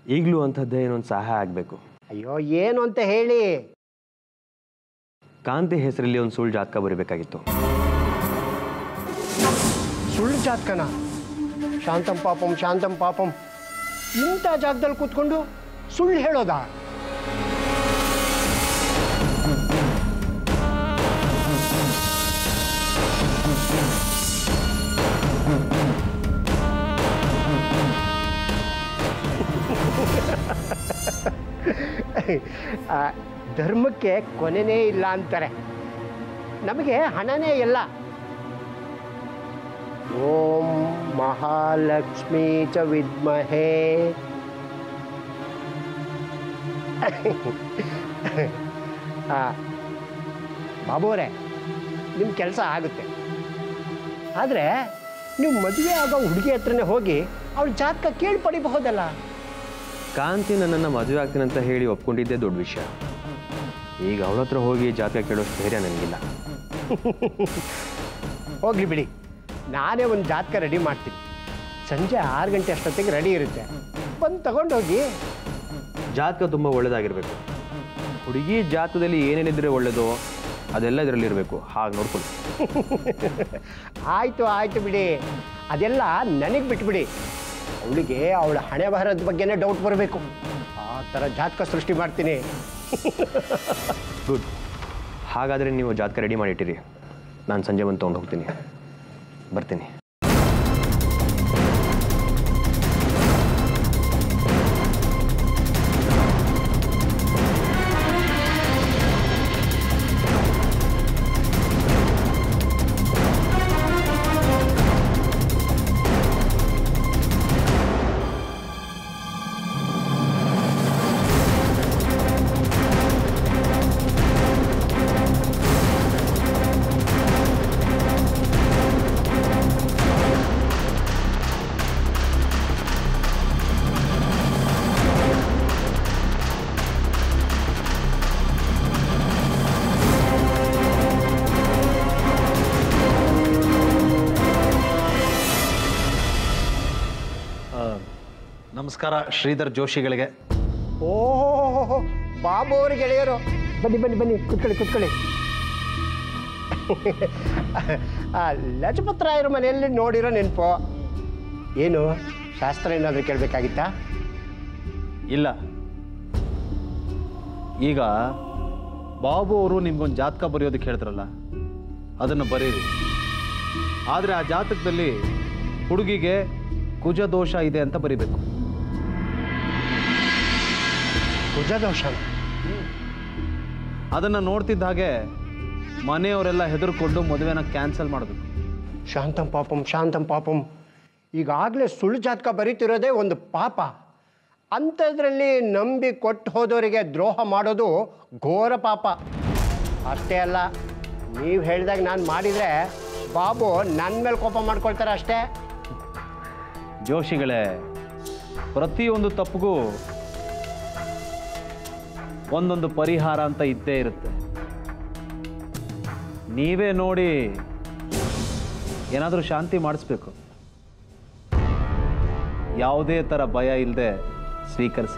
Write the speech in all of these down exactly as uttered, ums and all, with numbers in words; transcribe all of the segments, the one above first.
ಈಗಲೂ ಅಂಥದ್ದೇ ಏನೊಂದು ಸಹಾಯ ಆಗಬೇಕು. ಅಯ್ಯೋ ಏನು ಅಂತ ಹೇಳಿ. ಕಾಂತಿ ಹೆಸರಲ್ಲಿ ಒಂದು ಸುಳ್ಳು ಜಾತಕ ಬರೀಬೇಕಾಗಿತ್ತು. ಸುಳ್ಳು ಜಾತಕನ? ಶಾಂತಂ ಪಾಪಂ ಶಾಂತಂ ಪಾಪಂ, ಇಂಥ ಜಾಗದಲ್ಲಿ ಕೂತ್ಕೊಂಡು ಸುಳ್ಳು ಹೇಳೋದಾ? ಧರ್ಮಕ್ಕೆ ಕೊನೆನೇ ಇಲ್ಲ ಅಂತಾರೆ, ನಮಗೆ ಹಣನೇ ಇಲ್ಲ. ಓಂ ಮಹಾಲಕ್ಷ್ಮೀ ಚ ವಿದ್ಮಹೇ. ಬಾಬು ಅವರೇ, ನಿಮ್ಮ ಕೆಲಸ ಆಗುತ್ತೆ, ಆದರೆ ನೀವು ಮದುವೆ ಆಗೋ ಹುಡುಗಿ ಹತ್ರನೇ ಹೋಗಿ ಅವಳ ಜಾತಕ ಕೇಳಿ ಪಡಿಬಹುದಲ್ಲ. ಕಾಂತಿ ನನ್ನನ್ನು ಮದುವೆ ಆಗ್ತೀನಿ ಅಂತ ಹೇಳಿ ಒಪ್ಕೊಂಡಿದ್ದೇ ದೊಡ್ಡ ವಿಷಯ. ಈಗ ಅವಳ ಹತ್ರ ಹೋಗಿ ಜಾತಕ ಕೇಳೋಷ್ಟು ಧೈರ್ಯ ನನಗಿಲ್ಲ. ಹೋಗ್ಲಿ ಬಿಡಿ, ನಾನೇ ಒಂದು ಜಾತಕ ರೆಡಿ ಮಾಡ್ತೀನಿ. ಸಂಜೆ ಆರು ಗಂಟೆ ಅಷ್ಟೊತ್ತಿಗೆ ರೆಡಿ ಇರುತ್ತೆ, ಬಂದು ತಗೊಂಡೋಗಿ. ಜಾತಕ ತುಂಬ ಒಳ್ಳೆಯದಾಗಿರಬೇಕು. ಹುಡುಗಿ ಜಾತಕದಲ್ಲಿ ಏನೇನಿದ್ರೆ ಒಳ್ಳೆಯದೋ ಅದೆಲ್ಲ ಇದರಲ್ಲಿರಬೇಕು. ಹಾಗೆ ನೋಡ್ಕೊಳ್ಳಿ. ಆಯಿತು ಆಯಿತು ಬಿಡಿ, ಅದೆಲ್ಲ ನನಗೆ ಬಿಟ್ಬಿಡಿ. ಅವಳಿಗೆ ಅವಳ ಹಣೆ ಬರಹದ ಬಗ್ಗೆನೇ ಡೌಟ್ ಬರಬೇಕು, ಆ ಥರ ಜಾತಕ ಸೃಷ್ಟಿ ಮಾಡ್ತೀನಿ. ಗುಡ್. ಹಾಗಾದರೆ ನೀವು ಜಾತಕ ರೆಡಿ ಮಾಡಿಟ್ಟಿರಿ, ನಾನು ಸಂಜೆ ಬಂದು ತೊಗೊಂಡು ಹೋಗ್ತೀನಿ. ಬರ್ತೀನಿ. ನಮಸ್ಕಾರ ಶ್ರೀಧರ್ ಜೋಶಿಗಳಿಗೆ. ಓಹೋ, ಬಾಬು ಅವ್ರ ಗೆಳೆಯರು. ಬನ್ನಿ ಬನ್ನಿ ಬನ್ನಿ, ಕುತ್ಕೊಳ್ಳಿ ಕುತ್ಕೊಳ್ಳಿ. ಲಜಪತರಾಯರ ಮನೆಯಲ್ಲಿ ನೋಡಿರೋ ನೆನಪು. ಏನು ಶಾಸ್ತ್ರ ಏನಾದರೂ ಕೇಳಬೇಕಾಗಿತ್ತಾ? ಇಲ್ಲ, ಈಗ ಬಾಬು ಅವರು ನಿಮ್ಗೊಂದು ಜಾತಕ ಬರೆಯೋದಕ್ಕೆ ಹೇಳಿದ್ರಲ್ಲ, ಅದನ್ನು ಬರೀರಿ. ಆದರೆ ಆ ಜಾತಕದಲ್ಲಿ ಹುಡುಗಿಗೆ ಕುಜ ದೋಷ ಇದೆ ಅಂತ ಬರಿಬೇಕು. ಕುಜ ದೋಷ? ಅದನ್ನು ನೋಡ್ತಿದ್ದ ಹಾಗೆ ಮನೆಯವರೆಲ್ಲ ಹೆದರ್ಕೊಂಡು ಮದುವೆನ ಕ್ಯಾನ್ಸಲ್ ಮಾಡಬೇಕು. ಶಾಂತಂ ಪಾಪಂ ಶಾಂತಂ ಪಾಪಂ. ಈಗಾಗಲೇ ಸುಳ್ಳು ಜಾತಕ ಬರೀತಿರೋದೇ ಒಂದು ಪಾಪ. ಅಂಥದ್ರಲ್ಲಿ ನಂಬಿ ಕೊಟ್ಟು ಹೋದವರಿಗೆ ದ್ರೋಹ ಮಾಡೋದು ಘೋರ ಪಾಪ. ಅಷ್ಟೇ ಅಲ್ಲ, ನೀವು ಹೇಳಿದಾಗ ನಾನು ಮಾಡಿದರೆ ಬಾಬು ನನ್ನ ಮೇಲೆ ಕೋಪ ಮಾಡ್ಕೊಳ್ತಾರೆ ಅಷ್ಟೇ. ಜೋಶಿಗಳೇ, ಪ್ರತಿಯೊಂದು ತಪ್ಪಿಗೂ ಒಂದೊಂದು ಪರಿಹಾರ ಅಂತ ಇದ್ದೇ ಇರುತ್ತೆ. ನೀವೇ ನೋಡಿ ಏನಾದರೂ ಶಾಂತಿ ಮಾಡಿಸ್ಬೇಕು. ಯಾವುದೇ ಥರ ಭಯ ಇಲ್ಲದೆ ಸ್ವೀಕರಿಸಿ.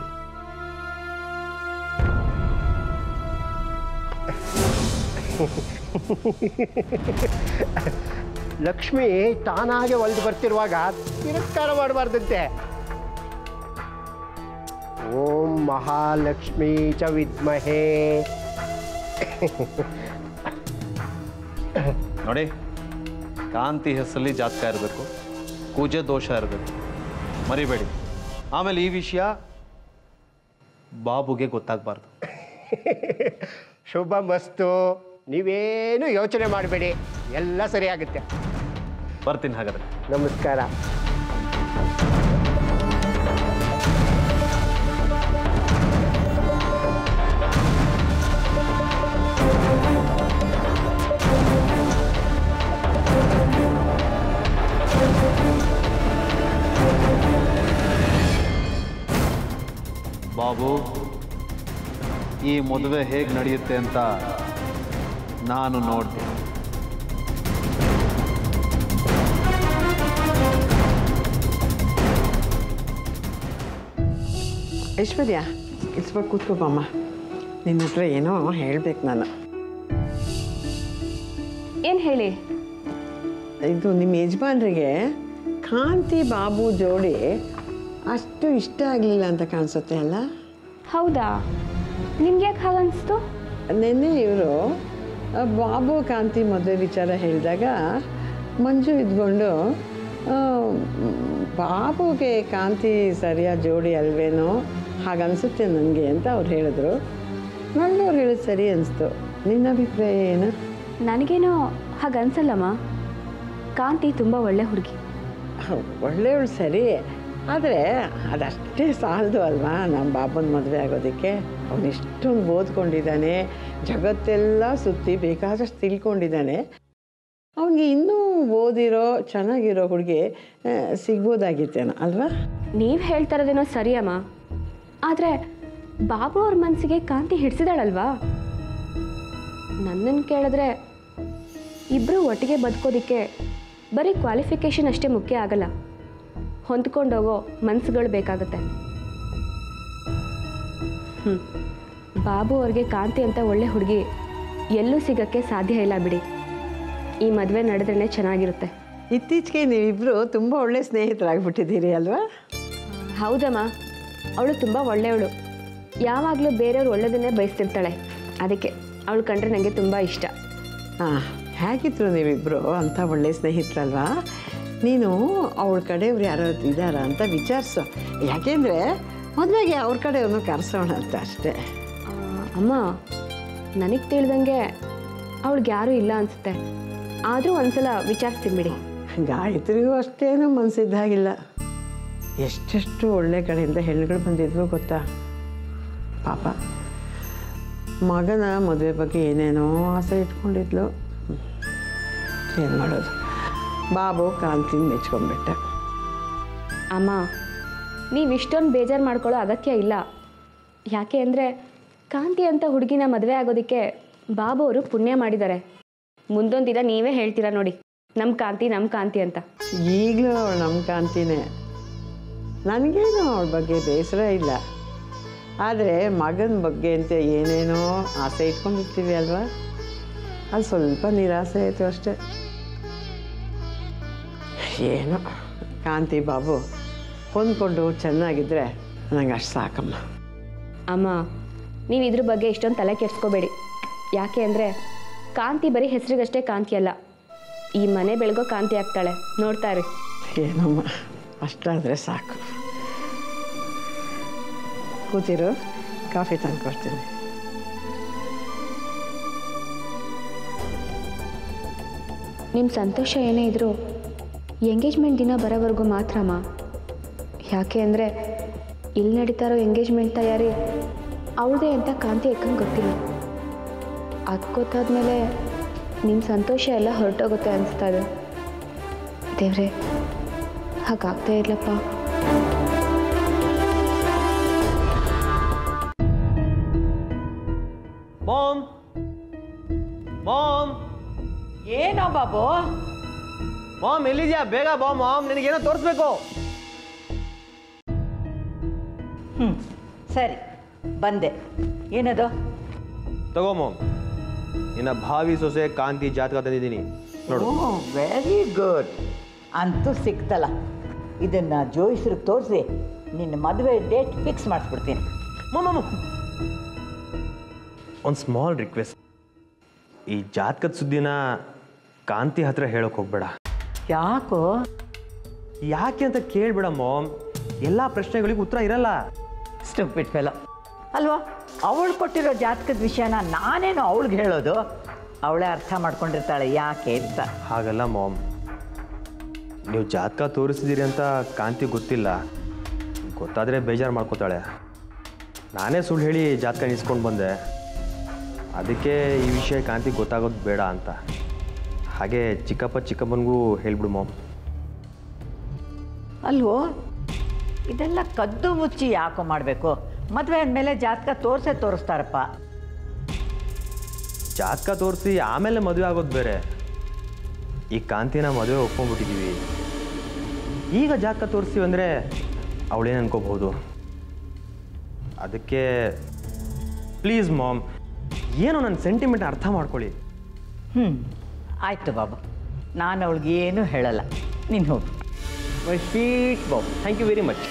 ಲಕ್ಷ್ಮಿ ತಾನಾಗೆ ಒಲ್ದು ಬರ್ತಿರುವಾಗ ತಿರಸ್ಕಾರ ಮಾಡಬಾರ್ದಂತೆ. ಓಂ ಮಹಾಲಕ್ಷ್ಮೀ ಚ ವಿದ್ಮಹೇ. ನೋಡಿ, ಕಾಂತಿ ಹೆಸರಲ್ಲಿ ಜಾತಕ ಇರಬೇಕು, ಕುಜ ದೋಷ ಇರಬೇಕು, ಮರಿಬೇಡಿ. ಆಮೇಲೆ ಈ ವಿಷಯ ಬಾಬುಗೆ ಗೊತ್ತಾಗಬಾರ್ದು. ಶುಭ ಮಸ್ತು. ನೀವೇನು ಯೋಚನೆ ಮಾಡಬೇಡಿ, ಎಲ್ಲ ಸರಿಯಾಗುತ್ತೆ. ಬರ್ತೀನಿ ಹಾಗಾದ್ರೆ. ನಮಸ್ಕಾರ. ಬಾಬು, ಈ ಮದುವೆ ಹೇಗೆ ನಡೆಯುತ್ತೆ ಅಂತ ನಾನು ನೋಡ್ತೀನಿ. ಐಶ್ವರ್ಯ ಇಲ್ಸ್ಬ ಕೂತ್ಕೋಬಮ್ಮ. ನಿನ್ನ ಹತ್ರ ಏನೋ ಹೇಳ್ಬೇಕು ನಾನು. ಏನು ಹೇಳಿ? ಇದು ನಿಮ್ಮ ಯಜಮಾನ್ರಿಗೆ ಕಾಂತಿ ಬಾಬು ಜೋಡಿ ಅಷ್ಟು ಇಷ್ಟ ಆಗಲಿಲ್ಲ ಅಂತ ಕಾಣಿಸುತ್ತೆ ಅಲ್ಲ? ಹೌದಾ? ನಿಮ್ಗೆ ಯಾಕೆ ಹಾಗನ್ನಿಸ್ತು? ನಿನ್ನೆ ಇವರು ಬಾಬು ಕಾಂತಿ ಮದುವೆ ವಿಚಾರ ಹೇಳಿದಾಗ ಮಂಜು ಇದ್ಕೊಂಡು ಬಾಬುಗೆ ಕಾಂತಿ ಸರಿಯಾದ ಜೋಡಿ ಅಲ್ವೇನೋ ಹಾಗನ್ಸುತ್ತೆ ನನಗೆ ಅಂತ ಅವ್ರು ಹೇಳಿದ್ರು. ನನಗೆ ಅವ್ರು ಹೇಳಿದ ಸರಿ ಅನಿಸ್ತು. ನಿನ್ನ ಅಭಿಪ್ರಾಯ ಏನು? ನನಗೇನೋ ಹಾಗೆ ಅನ್ಸಲ್ಲಮ್ಮ. ಕಾಂತಿ ತುಂಬ ಒಳ್ಳೆ ಹುಡುಗಿ. ಒಳ್ಳೆಯವಳು ಸರಿ, ಆದರೆ ಅದಷ್ಟೇ ಸಾಲದು ಅಲ್ವಾ ನಮ್ಮ ಬಾಬನ ಮದುವೆ ಆಗೋದಕ್ಕೆ. ಅವನು ಇಷ್ಟೊಂದು ಓದ್ಕೊಂಡಿದ್ದಾನೆ, ಜಗತ್ತೆಲ್ಲ ಸುತ್ತಿ ಬೇಕಾದಷ್ಟು ತಿಳ್ಕೊಂಡಿದ್ದಾನೆ. ಅವನಿಗೆ ಇನ್ನೂ ಓದಿರೋ ಚೆನ್ನಾಗಿರೋ ಹುಡುಗಿ ಸಿಗ್ಬೋದಾಗಿತ್ತೇನೋ ಅಲ್ವಾ? ನೀವು ಹೇಳ್ತಾ ಇರೋದೇನೋ ಸರಿ ಅಮ್ಮ, ಆದರೆ ಬಾಬು ಅವ್ರ ಮನಸ್ಸಿಗೆ ಕಾಂತಿ ಹಿಡಿಸಿದಾಳಲ್ವಾ? ನನ್ನನ್ನು ಕೇಳಿದ್ರೆ ಇಬ್ಬರು ಒಟ್ಟಿಗೆ ಬದುಕೋದಿಕ್ಕೆ ಬರೀ ಕ್ವಾಲಿಫಿಕೇಷನ್ ಅಷ್ಟೇ ಮುಖ್ಯ ಆಗಲ್ಲ, ಹೊಂದ್ಕೊಂಡೋಗೋ ಮನಸ್ಸುಗಳು ಬೇಕಾಗುತ್ತೆ. ಹ್ಞೂ ಬಾಬು ಅವ್ರಿಗೆ ಕಾಂತಿ ಅಂತ ಒಳ್ಳೆ ಹುಡುಗಿ ಎಲ್ಲೂ ಸಿಗೋಕ್ಕೆ ಸಾಧ್ಯ ಇಲ್ಲ ಬಿಡಿ. ಈ ಮದುವೆ ನಡೆದ್ರೇ ಚೆನ್ನಾಗಿರುತ್ತೆ. ಇತ್ತೀಚೆಗೆ ನೀವಿಬ್ಬರು ತುಂಬ ಒಳ್ಳೆ ಸ್ನೇಹಿತರಾಗ್ಬಿಟ್ಟಿದ್ದೀರಿ ಅಲ್ವಾ? ಹೌದಮ್ಮ, ಅವಳು ತುಂಬ ಒಳ್ಳೆಯವಳು. ಯಾವಾಗಲೂ ಬೇರೆಯವ್ರು ಒಳ್ಳೆಯದನ್ನೇ ಬಯಸ್ತಿರ್ತಾಳೆ. ಅದಕ್ಕೆ ಅವಳು ಕಂಡ್ರೆ ನನಗೆ ತುಂಬ ಇಷ್ಟ. ಹಾಂ, ಹೇಗಿದ್ರು ನೀವಿಬ್ಬರು ಅಂಥ ಒಳ್ಳೆ ಸ್ನೇಹಿತರಲ್ವಾ? ನೀನು ಅವಳ ಕಡೆಯವ್ರು ಯಾರು ಇದ್ದಾರಾ ಅಂತ ವಿಚಾರಿಸು. ಯಾಕೆಂದರೆ ಮದುವೆಗೆ ಅವ್ರ ಕಡೆಯವ್ರನ್ನೂ ಕರೆಸೋಣ ಅಂತ ಅಷ್ಟೇ. ಅಮ್ಮ, ನನಗೆ ತಿಳಿದಂಗೆ ಅವಳಿಗೆ ಯಾರೂ ಇಲ್ಲ ಅನಿಸುತ್ತೆ. ಆದರೂ ಒಂದ್ಸಲ ವಿಚಾರಿಸ್ತೀನಿ ಬಿಡಿ. ಗಾಯತ್ರಿಗೂ ಅಷ್ಟೇನೂ ಮನಸ್ಸಿದ್ದಾಗಿಲ್ಲ. ಎಷ್ಟೆಷ್ಟು ಒಳ್ಳೆ ಕಡೆಯಿಂದ ಹೆಣ್ಣುಗಳು ಬಂದಿದ್ವು ಗೊತ್ತಾ? ಪಾಪ ಮಗನ ಮದುವೆ ಬಗ್ಗೆ ಏನೇನೋ ಆಸೆ ಇಟ್ಕೊಂಡಿದ್ಲು. ಏನು ಮಾಡೋದು, ಬಾಬು ಕಾಂತಿನ ಮೆಚ್ಕೊಂಡ್ಬಿಟ್ಟ. ಅಮ್ಮ, ನೀವು ಇಷ್ಟೊಂದು ಬೇಜಾರು ಮಾಡ್ಕೊಳ್ಳೋ ಅಗತ್ಯ ಇಲ್ಲ. ಯಾಕೆ ಅಂದರೆ ಕಾಂತಿ ಅಂತ ಹುಡುಗಿನ ಮದುವೆ ಆಗೋದಕ್ಕೆ ಬಾಬು ಅವರು ಪುಣ್ಯ ಮಾಡಿದ್ದಾರೆ. ಮುಂದೊಂದು ದಿನ ನೀವೇ ಹೇಳ್ತೀರಾ ನೋಡಿ, ನಮ್ಮ ಕಾಂತಿ ನಮ್ಮ ಕಾಂತಿ ಅಂತ. ಈಗಲೂ ಅವಳು ನಮ್ಮ ಕಾಂತಿನೇ. ನನಗೇನು ಅವಳ ಬಗ್ಗೆ ಬೇಸರ ಇಲ್ಲ. ಆದರೆ ಮಗನ ಬಗ್ಗೆ ಅಂತ ಏನೇನೋ ಆಸೆ ಇಟ್ಕೊಂಡಿರ್ತೀವಿ ಅಲ್ವಾ, ಅದು ಸ್ವಲ್ಪ ನಿರಾಸೆ ಆಯಿತು ಅಷ್ಟೆ. ಏನೋ ಕಾಂತಿ ಬಾಬು ಹೊಂದ್ಕೊಂಡು ಚೆನ್ನಾಗಿದ್ದರೆ ನನಗೆ ಅಷ್ಟು ಸಾಕಮ್ಮ. ಅಮ್ಮ, ನೀವು ಇದ್ರ ಬಗ್ಗೆ ಇಷ್ಟೊಂದು ತಲೆ ಕೆಡ್ಸ್ಕೋಬೇಡಿ. ಯಾಕೆ ಅಂದರೆ ಕಾಂತಿ ಬರೀ ಹೆಸರಿಗಷ್ಟೇ ಕಾಂತಿ ಅಲ್ಲ, ಈ ಮನೆ ಬೆಳಗೋ ಕಾಂತಿ ಆಗ್ತಾಳೆ. ನೋಡ್ತಾ ಇರಿ. ಏನಮ್ಮ, ಅಷ್ಟಾದರೆ ಸಾಕು. ಕೂತಿರು, ಕಾಫಿ ತಂದು ಕೊಡ್ತೀನಿ. ನಿಮ್ಮ ಸಂತೋಷ ಏನೇ ಇದ್ದರೂ ಎಂಗೇಜ್ಮೆಂಟ್ ದಿನ ಬರೋವರೆಗೂ ಮಾತ್ರ ಅಮ್ಮ. ಯಾಕೆ ಅಂದರೆ ಇಲ್ಲಿ ನಡೀತಾ ಇರೋ ಎಂಗೇಜ್ಮೆಂಟ್ ತಯಾರಿ ಅವಳದೇ ಅಂತ ಕಾಂತಿ ಯಾಕಂಗೆ ಗೊತ್ತಿಲ್ಲ. ಅದು ಗೊತ್ತಾದ್ಮೇಲೆ ನಿಮ್ಮ ಸಂತೋಷ ಎಲ್ಲ ಹೊರಟೋಗುತ್ತೆ ಅನಿಸ್ತಾ ಇದೆ. ದೇವ್ರೆ, ಹಾಗಾಗ್ತಾ ಇರ್ಲಪ್ಪ. ಮಾಮ್ ಮಾಮ್ ಏನೋ ಬಾಬು? ಮಾಮ್ ಎಲ್ಲಿದ್ಯಾ? ಬೇಗ ಬಾ ಮಾಮ್, ನಿನಗೇನೋ ತೋರಿಸ್ಬೇಕು. ಹ್ಞೂ ಸರಿ, ಬಂದೆ. ಏನದು? ತಗೋ ಮಾಮ್, ನಿನ್ನ ಭಾವಿ ಸೊಸೆ ಕಾಂತಿ ಜಾತಕ ತಂದಿದ್ದೀನಿ ನೋಡು. Oh very good. ಅಂತೂ ಸಿಕ್ತಲ್ಲ. ಇದನ್ನು ಜೋಯಿಸ್ರಿಗೆ ತೋರಿಸಿ ನಿನ್ನ ಮದುವೆ ಡೇಟ್ ಫಿಕ್ಸ್ ಮಾಡಿಸ್ಬಿಡ್ತೀನಿ. ಮಾಮ್ ಒಂದು ಸ್ಮಾಲ್ ರಿಕ್ವೆಸ್ಟ್, ಈ ಜಾತಕದ ಸುದ್ದಿನ ಕಾಂತಿ ಹತ್ರ ಹೇಳೋಕೆ ಹೋಗ್ಬೇಡ. ಯಾಕೋ? ಯಾಕೆ ಅಂತ ಕೇಳ್ಬೇಡ ಮಾಮ್, ಎಲ್ಲ ಪ್ರಶ್ನೆಗಳಿಗೂ ಉತ್ತರ ಇರಲ್ಲ. ಸ್ಟುಪಿಡ್ ಫೆಲೋ ಅಲ್ವಾ? ಅವಳು ಕೊಟ್ಟಿರೋ ಜಾತಕದ ವಿಷಯನ ನಾನೇನು ಅವಳಿಗೆ ಹೇಳೋದು? ಅವಳೇ ಅರ್ಥ ಮಾಡ್ಕೊಂಡಿರ್ತಾಳೆ ಯಾಕೆ ಅಂತ. ಹಾಗಲ್ಲ ಮಾಮ್, ನೀವು ಜಾತಕ ತೋರಿಸಿದ್ದೀರಿ ಅಂತ ಕಾಂತಿ ಗೊತ್ತಿಲ್ಲ. ಗೊತ್ತಾದರೆ ಬೇಜಾರು ಮಾಡ್ಕೋತಾಳೆ. ನಾನೇ ಸುಳ್ಳು ಹೇಳಿ ಜಾತಕ ನಿಸ್ಕೊಂಡು ಬಂದೆ. ಅದಕ್ಕೆ ಈ ವಿಷಯ ಕಾಂತಿ ಗೊತ್ತಾಗೋದು ಬೇಡ ಅಂತ. ಹಾಗೆ ಚಿಕ್ಕಪ್ಪ ಚಿಕ್ಕಪ್ಪನಿಗೂ ಹೇಳ್ಬಿಡು ಮಾಮ್. ಅಲ್ವೋ, ಇದೆಲ್ಲ ಕದ್ದು ಮುಚ್ಚಿ ಯಾಕೋ ಮಾಡಬೇಕು? ಮದುವೆ ಅಂದಮೇಲೆ ಜಾತಕ ತೋರಿಸೇ ತೋರಿಸ್ತಾರಪ್ಪ. ಜಾತಕ ತೋರಿಸಿ ಆಮೇಲೆ ಮದುವೆ ಆಗೋದು ಬೇರೆ. ಈ ಕಾಂತಿನ ಮದುವೆ ಒಪ್ಕೊಂಡ್ಬಿಟ್ಟಿದ್ದೀವಿ. ಈಗ ಜಾತಕ ತೋರಿಸ್ತೀವಿ ಅಂದರೆ ಅವಳೇನು ಅನ್ಕೋಬಹುದು? ಅದಕ್ಕೆ ಪ್ಲೀಸ್ ಮಾಮ್, ಏನೋ ನನ್ನ ಸೆಂಟಿಮೆಂಟ್ ಅರ್ಥ ಮಾಡ್ಕೊಳ್ಳಿ. ಹ್ಞೂ ಆಯಿತು ಬಾಬು, ನಾನು ಅವಳಿಗೆ ಏನೂ ಹೇಳಲ್ಲ, ನೀನು ಹೋಗು. My sweet Bob, thank you very much.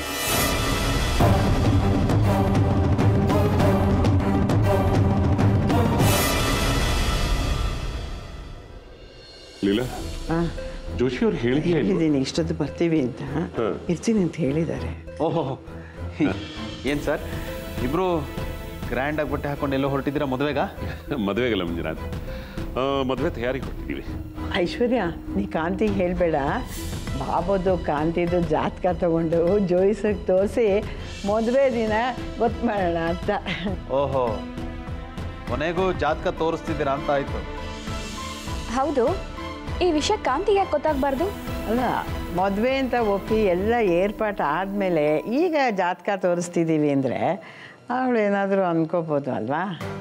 Leela, Joshi ಅವ್ರು ಹೇಳಿದ್ಯಾ? ಹೇಳಿದ್ದೀನಿ ಇಷ್ಟೊತ್ತು ಬರ್ತೀವಿ ಅಂತ, ಇರ್ತೀನಿ ಅಂತ ಹೇಳಿದ್ದಾರೆ. ಓಹೋ, ಏನು ಸರ್ ಇಬ್ಬರು ಗ್ರ್ಯಾಂಡಾಗಿ ಬಟ್ಟೆ ಹಾಕೊಂಡು ಎಲ್ಲೋ ಹೊರಟಿದ್ದೀರಾ ಮದುವೆಗ? ಮದುವೆಗಲ್ಲ ಮಂಜುನಾಥ್, ಮದುವೆ ತಯಾರಿಗೆ ಹೊರಟಿದ್ದೀವಿ. ಐಶ್ವರ್ಯ, ನೀ ಕಾಂತಿಗೆ ಹೇಳಬೇಡ. ಬಾಬೋದು ಕಾಂತಿದು ಜಾತಕ ತಗೊಂಡು ಜೋಯಿಸಕ್ಕೆ ತೋರಿಸಿ ಮದುವೆ ದಿನ ಗೊತ್ತು ಮಾಡೋಣ ಅಂತ. ಓಹೋ, ಕೊನೆಗೂ ಜಾತಕ ತೋರಿಸ್ತಿದ್ದೀರಾ ಅಂತ ಆಯಿತು. ಹೌದು, ಈ ವಿಷಯ ಕಾಂತಿಗೆ ಯಾಕೆ ಗೊತ್ತಾಗಬಾರ್ದು? ಅಲ್ಲ, ಮದುವೆ ಅಂತ ಒಪ್ಪಿ ಎಲ್ಲ ಏರ್ಪಾಟ್ ಆದಮೇಲೆ ಈಗ ಜಾತಕ ತೋರಿಸ್ತಿದ್ದೀವಿ ಅಂದರೆ ಅವಳು ಏನಾದರೂ ಅನ್ಕೋಬೋದು ಅಲ್ವಾ?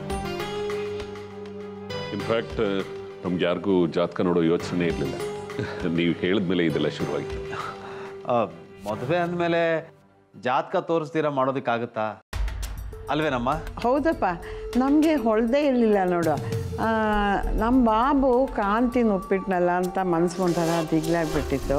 ಇನ್ಫ್ಯಾಕ್ಟ್ ನಮ್ಗೆ ಯಾರಿಗೂ ಜಾತಕ ನೋಡೋ ಯೋಚನೆ ಇರಲಿಲ್ಲ. ನೀವು ಹೇಳಿದ್ಮೇಲೆ ಇದೆಲ್ಲ ಶುರುವಾಗಿತ್ತು. ಮದುವೆ ಅಂದಮೇಲೆ ಜಾತಕ ತೋರಿಸ್ತೀರಾ ಮಾಡೋದಕ್ಕಾಗುತ್ತಾ ಅಲ್ವೇನಮ್ಮ? ಹೌದಪ್ಪ, ನಮಗೆ ಹೊಳದೇ ಇರಲಿಲ್ಲ ನೋಡು. ನಮ್ಮ ಬಾಬು ಕಾಂತಿನ ಒಪ್ಪಿಟ್ನಲ್ಲ ಅಂತ ಮನ್ಸು ಒಂಥರ ದಿಗ್ಲಾಗ್ಬಿಟ್ಟಿತ್ತು.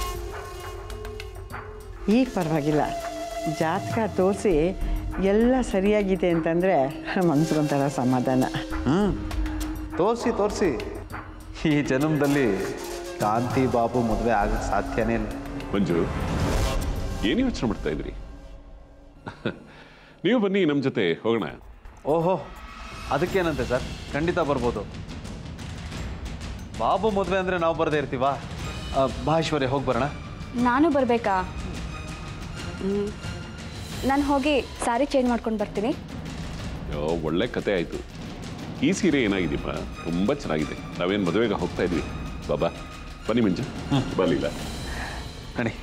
ಈಗ ಪರವಾಗಿಲ್ಲ, ಜಾತಕ ತೋರಿಸಿ ಎಲ್ಲ ಸರಿಯಾಗಿದೆ ಅಂತಂದರೆ ಮನ್ಸಿಗೊಂಥರ ಸಮಾಧಾನ. ಹ್ಞೂ, ತೋರಿಸಿ ತೋರಿಸಿ ಈ ಜನ್ಮದಲ್ಲಿ ಕಾಂತಿ ಬಾಬು ಮದುವೆ ಆಗಕ್ಕೆ ಸಾಧ್ಯನೇ ಇಲ್ಲ. ಮಂಜು, ಏನು ಯೋಚನೆ ಮಾಡ್ತಾ ಇದ್ರಿ? ನೀವು ಬನ್ನಿ, ನಮ್ಮ ಜೊತೆ ಹೋಗೋಣ. ಓಹೋ, ಅದಕ್ಕೇನಂತೆ ಸರ್, ಖಂಡಿತ ಬರ್ಬೋದು. ಬಾಬು ಮದುವೆ ಅಂದರೆ ನಾವು ಬರದೇ ಇರ್ತೀವಾ? ಬಾ ಐಶ್ವರ್ಯ, ಹೋಗಿ ಬರೋಣ. ನಾನು ಬರಬೇಕಾ? ನಾನು ಹೋಗಿ ಸಾರಿ ಚೇಂಜ್ ಮಾಡ್ಕೊಂಡು ಬರ್ತೀನಿ. ಒಳ್ಳೆ ಕತೆ ಆಯಿತು. ಈ ಸೀರೆ ಏನಾಗಿದೆಯಮ್ಮ, ತುಂಬ ಚೆನ್ನಾಗಿದೆ. ನಾವೇನು ಮದುವೆಗೆ ಹೋಗ್ತಾ ಇದ್ವಿ. ಬಾಬಾ ಬನ್ನಿ ಮಂಜು, ಬರಲಿಲ್ಲ ನಡಿ.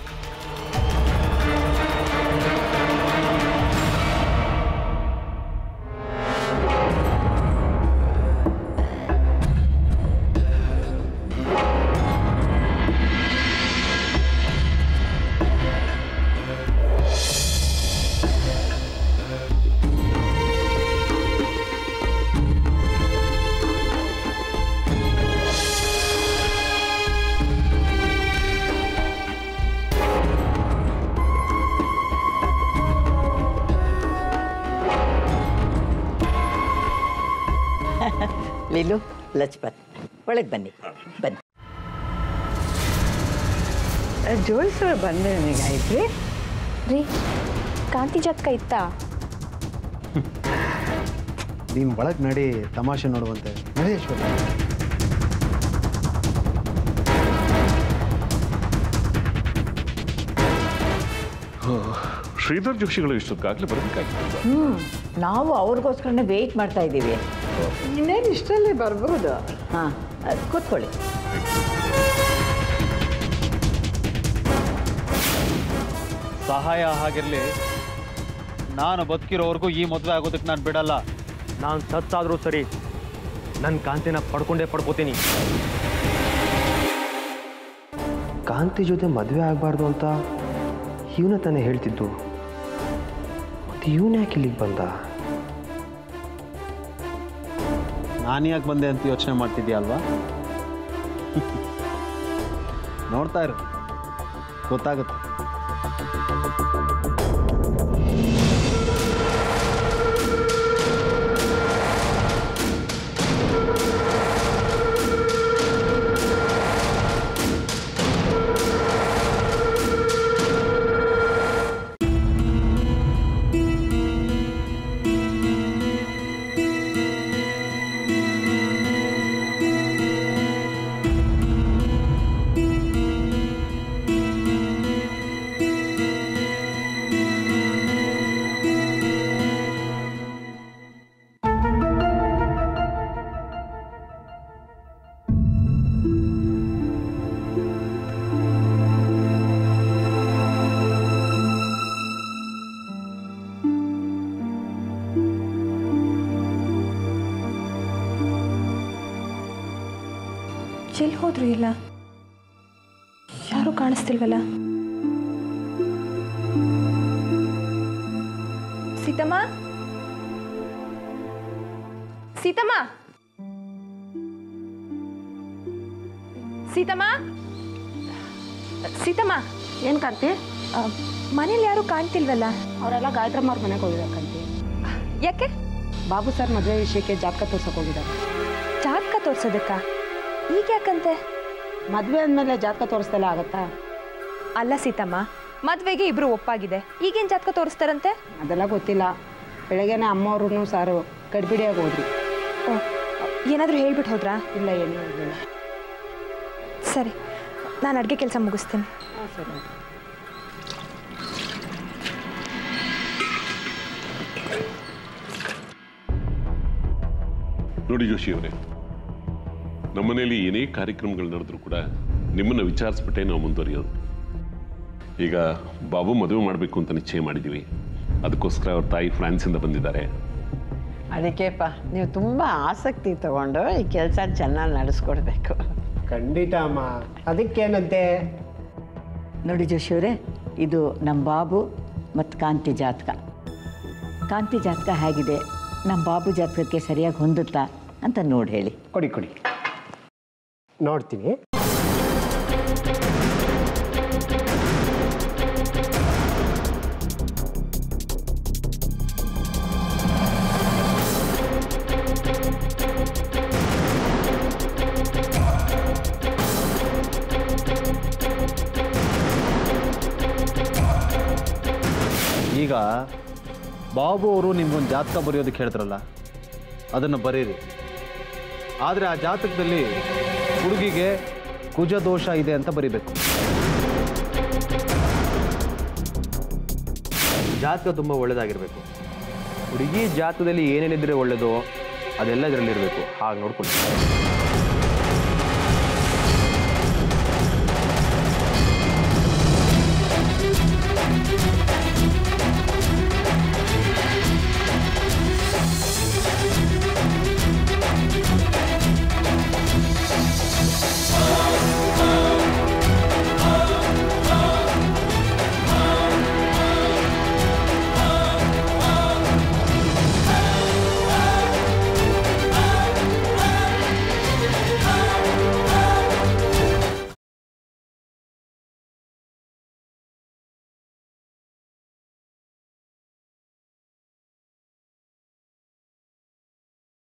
ಲೀಲು, ಲಚ್ಪತ್, ಒಳಗೆ ಬನ್ನಿ ಬನ್ನಿ. ಜೋಯಿಸರ ಬಂದೆ ನನಗಾಯ್ತು ರೀ. ಕಾಂತಿ ಜಾತಕ ಇತ್ತಾ? ನೀನು ಒಳಗೆ ನಡಿ, ತಮಾಷೆ ನೋಡುವಂತೆ. ನಡಿ ಐಶ್ವರ್ಯ. ಶ್ರೀಧರ್ ಜೋಶಿಗಳು ಇಷ್ಟೊತ್ತಾಗಲೇ ಬರಬೇಕಾಗಿತ್ತು. ಹ್ಞೂ, ನಾವು ಅವ್ರಿಗೋಸ್ಕರನೇ ವೆಯ್ಟ್ ಮಾಡ್ತಾ ಇದ್ದೀವಿ. ಇನ್ನೇನು ಇಷ್ಟಲ್ಲೇ ಬರ್ಬೋದು. ಹಾಂ, ಕೂತ್ಕೊಳ್ಳಿ. ಸಹಾಯ ಹಾಗಿರಲಿ, ನಾನು ಬದುಕಿರೋವರೆಗೂ ಈ ಮದುವೆ ಆಗೋದಕ್ಕೆ ನಾನು ಬಿಡಲ್ಲ. ನಾನು ಸತ್ತಾದರೂ ಸರಿ, ನನ್ನ ಕಾಂತಿನ ಪಡ್ಕೊಂಡೇ ಪಡ್ಕೋತೀನಿ. ಕಾಂತಿ ಜೊತೆ ಮದುವೆ ಆಗಬಾರ್ದು ಅಂತ ಇವನ ತಾನೇ ಹೇಳ್ತಿದ್ದು. ಮತ್ತು ಇವನು ಯಾಕೆ ಇಲ್ಲಿಗೆ ಬಂದ? ನಾನು ಯಾಕೆ ಬಂದೆ ಅಂತ ಯೋಚನೆ ಮಾಡ್ತಿದ್ಯಾ ಅಲ್ವಾ? ನೋಡ್ತಾ ಇರು, ಗೊತ್ತಾಗುತ್ತೆ. ಎಲ್ಲಿ ಹೋದ್ರು? ಇಲ್ಲ, ಯಾರೂ ಕಾಣಿಸ್ತಿಲ್ವಲ್ಲ. ಸೀತಮ್ಮ ಸೀತಮ್ಮ ಸೀತಮ್ಮ ಸೀತಮ್ಮ ಏನು ಕಾಂತಿ? ಮನೇಲಿ ಯಾರು ಕಾಣ್ತಿಲ್ವಲ್ಲ? ಅವರೆಲ್ಲ ಗಾಯತ್ರಮ್ಮ ಅವ್ರ ಮನೆಗೆ ಹೋಗಿದ್ದಾರೆ ಕಾಂತಿ. ಯಾಕೆ? ಬಾಬು ಸರ್ ಮದುವೆ ವಿಷಯಕ್ಕೆ ಜಾತಕ ತೋರ್ಸಕ್ಕೆ ಹೋಗಿದ್ದಾರೆ. ಜಾತಕ ತೋರ್ಸೋದಕ್ಕ? ಈಗ ಯಾಕಂತೆ? ಮದುವೆ ಅಂದಮೇಲೆ ಜಾತಕ ತೋರಿಸ್ದಲ್ಲ ಆಗತ್ತಾ? ಅಲ್ಲ ಸೀತಮ್ಮ, ಮದುವೆಗೆ ಇಬ್ರು ಒಪ್ಪಾಗಿದೆ, ಈಗೇನು ಜಾತಕ ತೋರಿಸ್ತಾರಂತೆ? ಅದೆಲ್ಲ ಗೊತ್ತಿಲ್ಲ. ಬೆಳಗ್ಗೆನೆ ಅಮ್ಮವ್ರೂ ಸಾರು ಗಡ್ಬಿಡಿಯಾಗಿ ಹೋದ್ರಿ. ಓ, ಏನಾದರೂ ಹೇಳ್ಬಿಟ್ಟು ಹೋದ್ರಾ? ಇಲ್ಲ, ಏನೂ ಹೇಳಿಲ್ಲ. ಸರಿ, ನಾನು ಅಡುಗೆ ಕೆಲಸ ಮುಗಿಸ್ತೀನಿ. ಹಾಂ ಸರಿ. ನೋಡಿ ಜೋಶಿ ಅವರೇ, ನಮ್ಮನೇಲಿ ಏನೇ ಕಾರ್ಯಕ್ರಮಗಳು ನಡೆದ್ರು ಕೂಡ ನಿಮ್ಮನ್ನು ವಿಚಾರಿಸ್ಬಿಟ್ಟೆ ನಾವು ಮುಂದುವರಿಯೋದು. ಈಗ ಬಾಬು ಮದುವೆ ಮಾಡಬೇಕು ಅಂತ ನಿಶ್ಚಯ ಮಾಡಿದ್ದೀವಿ. ಅದಕ್ಕೋಸ್ಕರ ಅವ್ರ ತಾಯಿ ಫ್ರಾನ್ಸಿಂದ ಬಂದಿದ್ದಾರೆ. ಅದಕ್ಕೆಪ್ಪ ನೀವು ತುಂಬ ಆಸಕ್ತಿ ತಗೊಂಡು ಈ ಕೆಲಸ ಚೆನ್ನಾಗಿ ನಡೆಸ್ಕೊಡ್ಬೇಕು. ಖಂಡಿತ ಅಮ್ಮ, ಅದಕ್ಕೇನಂತೆ. ನೋಡಿ ಜೋಶಿಯವರೇ, ಇದು ನಮ್ಮ ಬಾಬು ಮತ್ತು ಕಾಂತಿ ಜಾತಕ. ಕಾಂತಿ ಜಾತಕ ಹೇಗಿದೆ, ನಮ್ಮ ಬಾಬು ಜಾತಕಕ್ಕೆ ಸರಿಯಾಗಿ ಹೊಂದುತ್ತಾ ಅಂತ ನೋಡಿ ಹೇಳಿ. ಕೊಡಿ ಕೊಡಿ, ನೋಡ್ತೀನಿ. ಈಗ ಬಾಬು ಅವರು ನಿಮ್ಗೊಂದು ಜಾತಕ ಬರೆಯೋದಕ್ಕೆ ಹೇಳ್ತಾರಲ್ಲ, ಅದನ್ನು ಬರೀರಿ. ಆದರೆ ಆ ಜಾತಕದಲ್ಲಿ ಹುಡುಗಿಗೆ ಕುಜ ದೋಷ ಇದೆ ಅಂತ ಬರಿಬೇಕು. ಜಾತಕ ತುಂಬ ಒಳ್ಳೆಯದಾಗಿರಬೇಕು. ಹುಡುಗಿ ಜಾತಕದಲ್ಲಿ ಏನೇನಿದ್ರೆ ಒಳ್ಳೆಯದೋ ಅದೆಲ್ಲ ಇದರಲ್ಲಿರಬೇಕು. ಹಾಗೆ ನೋಡ್ಕೊಂಡು